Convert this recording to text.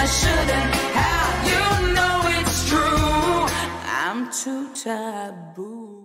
shouldn't have. You know it's true. I'm too taboo.